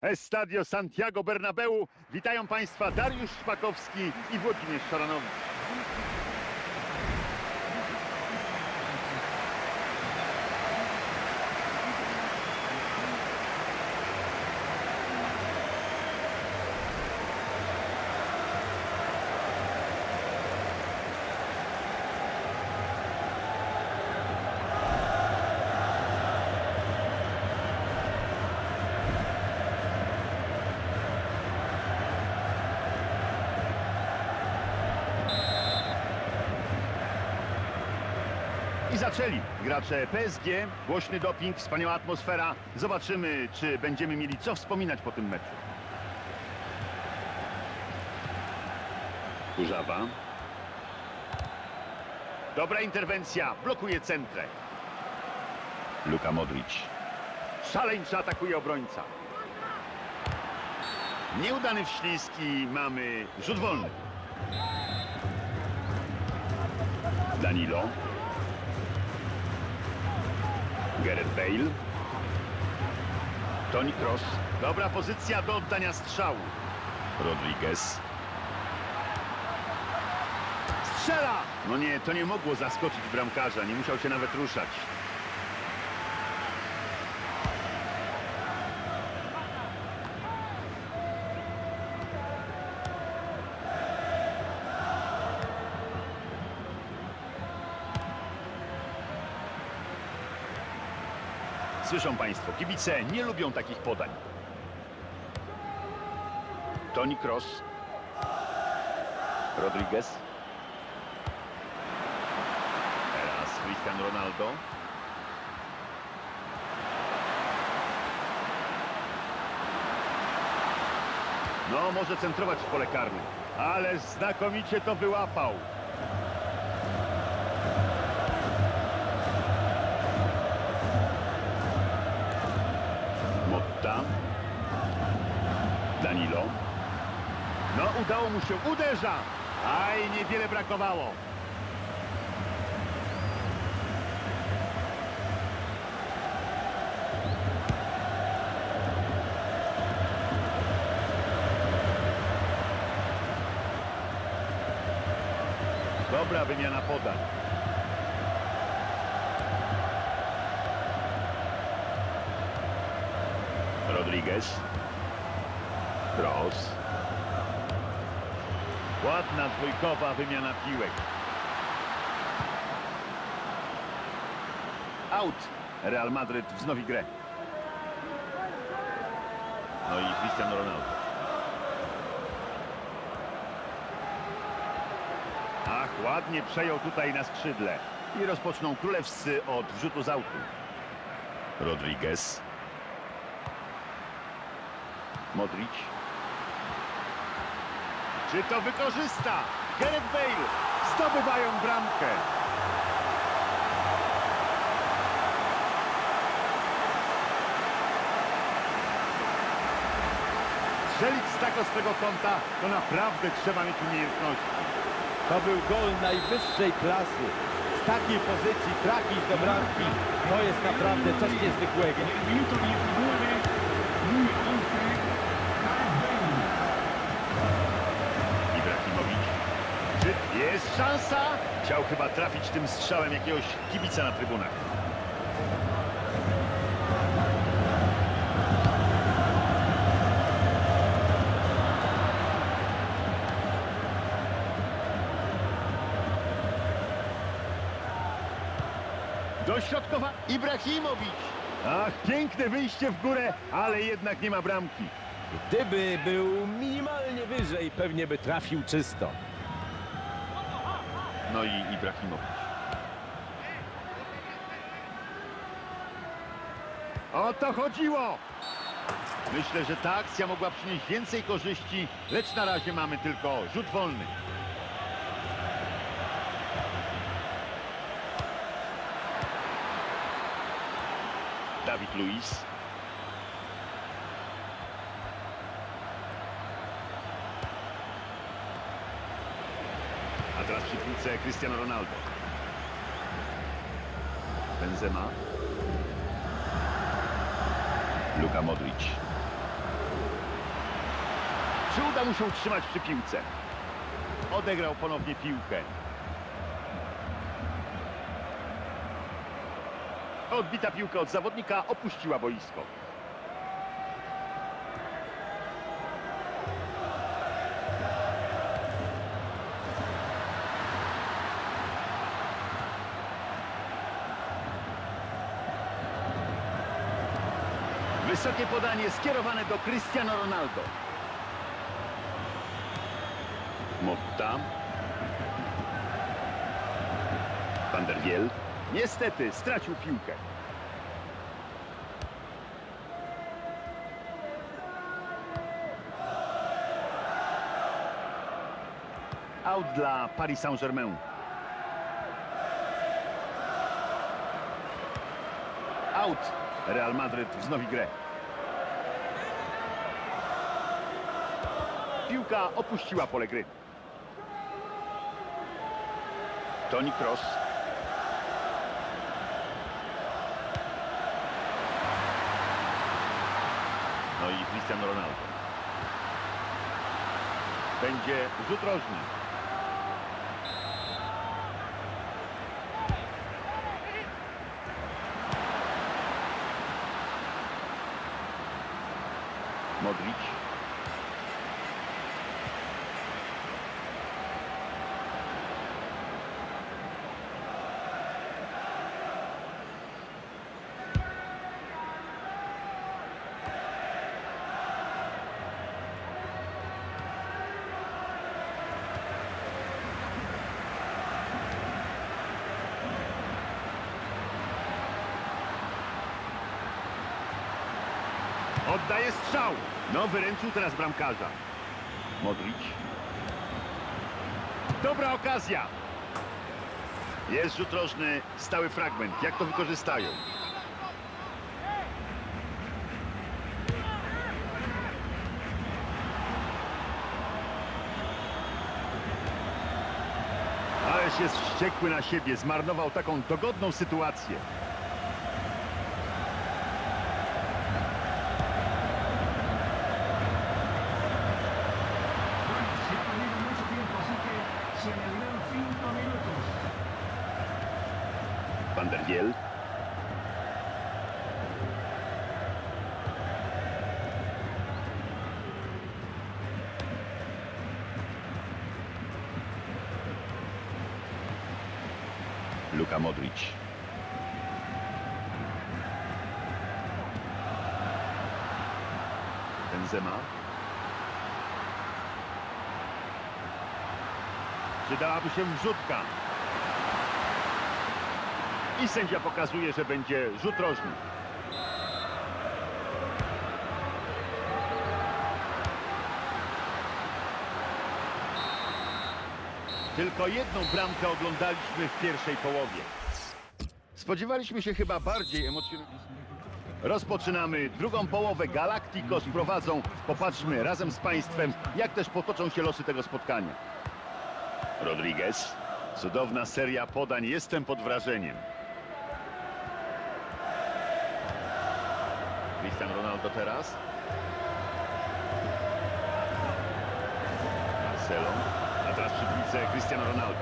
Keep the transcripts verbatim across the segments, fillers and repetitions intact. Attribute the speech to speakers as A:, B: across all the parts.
A: Estadio Santiago Bernabeu. Witają Państwa Dariusz Szpakowski i Włodzimierz Szaranowicz. I zaczęli gracze P S G, głośny doping, wspaniała atmosfera. Zobaczymy, czy będziemy mieli co wspominać po tym meczu. Kurzawa. Dobra interwencja, blokuje centrę. Luka Modric. Szaleńczo atakuje obrońca. Nieudany wślizg i mamy rzut wolny. Danilo. Gareth Bale. Toni Kroos. Dobra pozycja do oddania strzału. Rodriguez. Strzela! No nie, to nie mogło zaskoczyć bramkarza. Nie musiał się nawet ruszać. Słyszą Państwo, kibice nie lubią takich podań. Toni Kroos. Rodriguez. Teraz Cristiano Ronaldo. No, może centrować w pole karne, ale znakomicie to wyłapał. Danilo. No, udało mu się, uderza! Aj, niewiele brakowało. Dobra wymiana podań. Rodriguez. Kroos. Ładna dwójkowa wymiana piłek. Out. Real Madryt wznowi grę. No i Cristiano Ronaldo. Ach, ładnie przejął tutaj na skrzydle. I rozpoczną królewscy od wrzutu z autu. Rodriguez. Modric. Czy to wykorzysta? Gareth Bale. Zdobywają bramkę. Strzelić z tak ostrego kąta to naprawdę trzeba mieć umiejętności.
B: To był gol najwyższej klasy. Z takiej pozycji trafić do bramki to jest naprawdę coś niezwykłego.
A: Jest szansa. Chciał chyba trafić tym strzałem jakiegoś kibica na trybunach. Dośrodkowa Ibrahimowicz. Ach, piękne wyjście w górę, ale jednak nie ma bramki.
B: Gdyby był minimalnie wyżej, pewnie by trafił czysto.
A: No i Ibrahimowicz. O to chodziło! Myślę, że ta akcja mogła przynieść więcej korzyści, lecz na razie mamy tylko rzut wolny. David Luiz. A teraz przy piłce Cristiano Ronaldo. Benzema. Luka Modric. Czy uda mu się utrzymać przy piłce? Odegrał ponownie piłkę. Odbita piłka od zawodnika opuściła boisko. Wysokie podanie skierowane do Cristiano Ronaldo. Motta. Van der Wiel. Niestety stracił piłkę. Out dla Paris Saint-Germain. Out. Real Madryt wznowi grę. Piłka opuściła pole gry. Toni Kroos. No i Cristiano Ronaldo. Będzie rzut rożny. Modric. Oddaje strzał. No, wyręczył teraz bramkarza. Modric. Dobra okazja. Jest rzut rożny, stały fragment. Jak to wykorzystają? Ależ jest wściekły na siebie. Zmarnował taką dogodną sytuację. Van der Wiel. Luka Modric. Benzema. Przydałaby się wrzutka. I sędzia pokazuje, że będzie rzut rożny. Tylko jedną bramkę oglądaliśmy w pierwszej połowie. Spodziewaliśmy się chyba bardziej emocjonalnie. Rozpoczynamy drugą połowę. Galacticos prowadzą. Popatrzmy razem z Państwem, jak też potoczą się losy tego spotkania. Rodriguez. Cudowna seria podań. Jestem pod wrażeniem. Cristiano Ronaldo teraz. Marcelo. A teraz przy piłce Cristiano Ronaldo.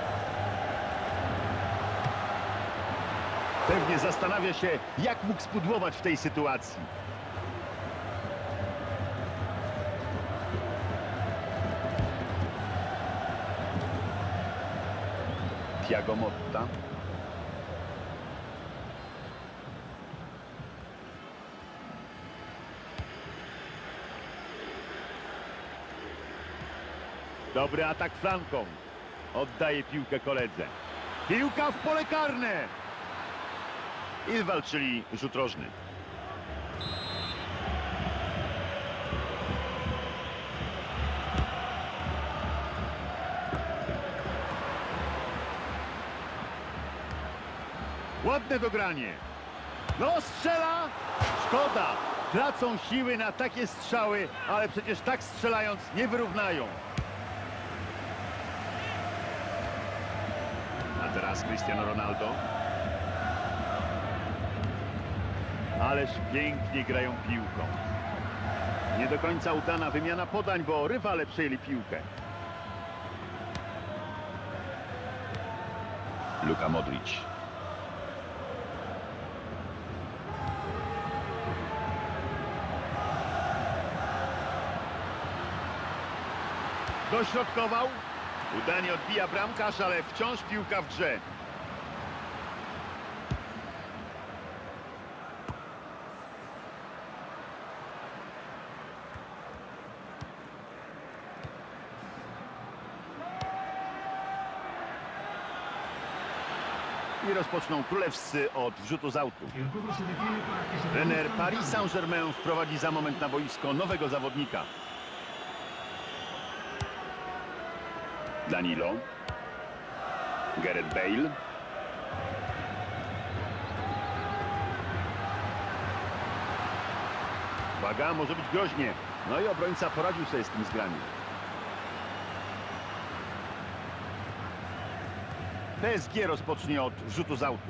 A: Pewnie zastanawia się, jak mógł spudłować w tej sytuacji. Thiago Motta. Dobry atak flanką. Oddaje piłkę koledze. Piłka w pole karne. I walczyli rzut rożny. Ładne dogranie. No, strzela. Szkoda. Tracą siły na takie strzały, ale przecież tak strzelając nie wyrównają. A teraz Cristiano Ronaldo. Ależ pięknie grają piłką. Nie do końca udana wymiana podań, bo rywale przejęli piłkę. Luka Modric. Dośrodkował. Udanie odbija bramkarz, ale wciąż piłka w grze. I rozpoczną królewscy od wrzutu z autu. Trener Paris Saint-Germain wprowadzi za moment na boisko nowego zawodnika. Danilo. Gareth Bale. Uwaga, może być groźnie. No i obrońca poradził sobie z tym zgraniem. P S G rozpocznie od rzutu z autu.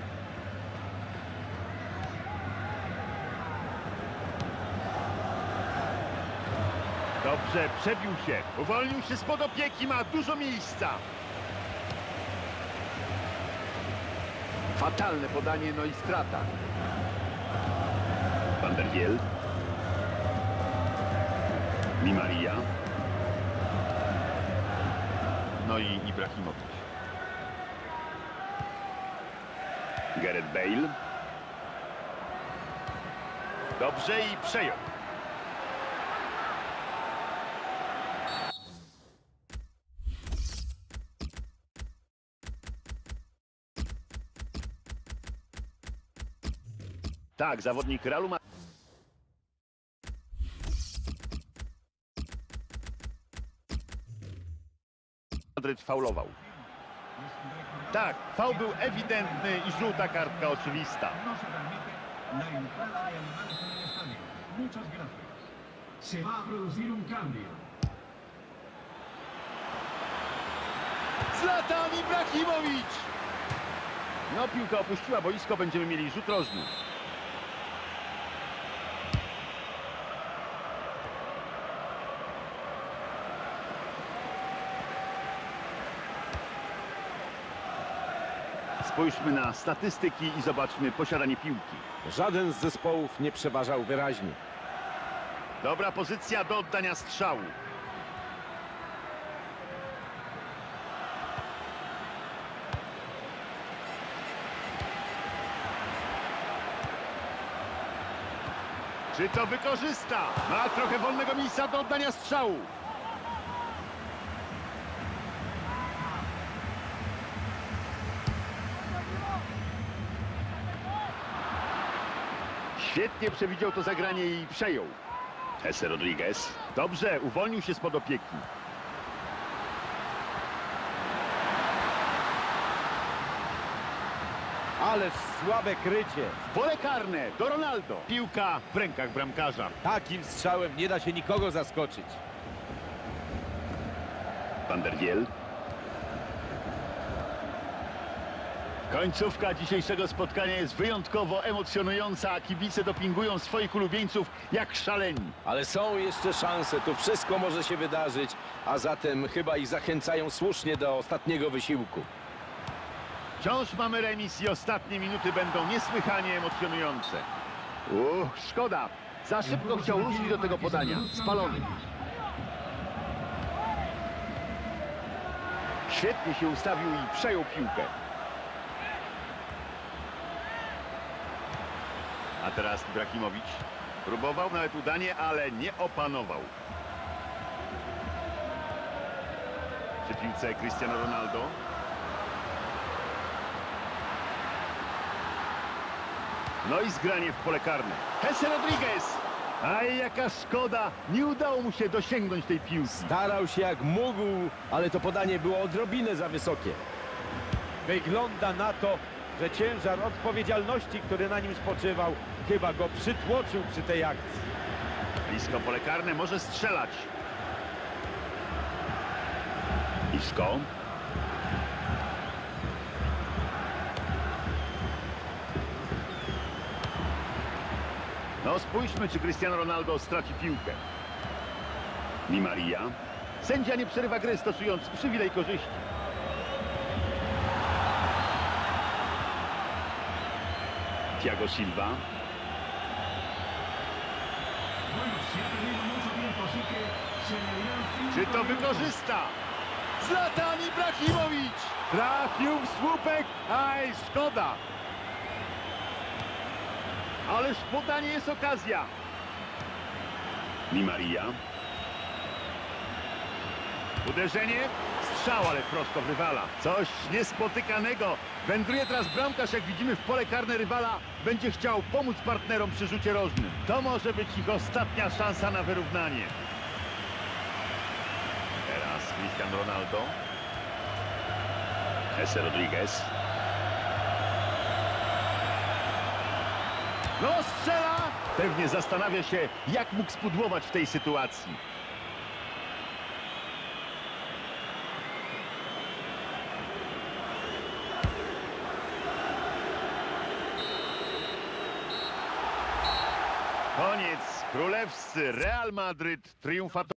A: Dobrze, przebił się. Uwolnił się spod opieki, ma dużo miejsca. Fatalne podanie, no i strata. Van der Wiel. Di Maria. No i Ibrahimowicz. Gareth Bale. Dobrze i przejął. Tak, zawodnik Realu Madryt faulował. Tak, faul był ewidentny i żółta kartka oczywista. Zlatan Ibrahimowicz! No, piłka opuściła boisko, będziemy mieli rzut rożny. Spójrzmy na statystyki i zobaczmy posiadanie piłki.
B: Żaden z zespołów nie przeważał wyraźnie.
A: Dobra pozycja do oddania strzału. Czy to wykorzysta? Ma trochę wolnego miejsca do oddania strzału. Świetnie przewidział to zagranie i przejął. Jesse Rodriguez. Dobrze, uwolnił się spod opieki.
B: Ależ słabe krycie.
A: Pole karne do Ronaldo. Piłka w rękach bramkarza.
B: Takim strzałem nie da się nikogo zaskoczyć.
A: Van der Wiel. Końcówka dzisiejszego spotkania jest wyjątkowo emocjonująca, a kibice dopingują swoich ulubieńców jak szaleni.
C: Ale są jeszcze szanse, tu wszystko może się wydarzyć, a zatem chyba ich zachęcają słusznie do ostatniego wysiłku.
A: Wciąż mamy remis i ostatnie minuty będą niesłychanie emocjonujące. Uch, szkoda. Za szybko chciał ruszyć do tego podania. Spalony. Świetnie się ustawił i przejął piłkę. A teraz Ibrahimowicz. Próbował nawet udanie, ale nie opanował. Przy piłce Cristiano Ronaldo. No i zgranie w pole karne. Jesse Rodriguez. Aj, jaka szkoda. Nie udało mu się dosięgnąć tej piłki.
B: Starał się jak mógł, ale to podanie było odrobinę za wysokie. Wygląda na to, że ciężar odpowiedzialności, który na nim spoczywał, chyba go przytłoczył przy tej akcji.
A: Blisko pole karne, może strzelać. Blisko. No spójrzmy, czy Cristiano Ronaldo straci piłkę. Di Maria. Sędzia nie przerywa gry, stosując przywilej korzyści. Thiago Silva. Czy to wykorzysta? Zlatan Ibrahimowicz! Trafił w słupek, aj szkoda! Ależ w podanie jest okazja. Di Maria. Uderzenie, strzał, ale prosto w rywala. Coś niespotykanego. Wędruje teraz bramkarz, jak widzimy, w pole karne rywala. Będzie chciał pomóc partnerom przy rzucie rożnym. To może być ich ostatnia szansa na wyrównanie. Teraz Cristiano Ronaldo. Jesse Rodriguez. No strzela! Pewnie zastanawia się, jak mógł spudłować w tej sytuacji. Koniec. Królewscy Real Madryt triumfator.